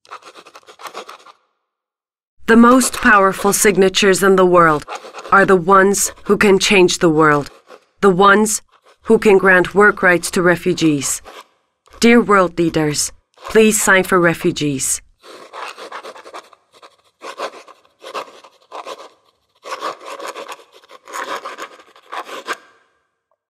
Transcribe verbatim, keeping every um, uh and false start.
The most powerful signatures in the world are the ones who can change the world, the ones who can grant work rights to refugees. Dear world leaders, please sign for refugees.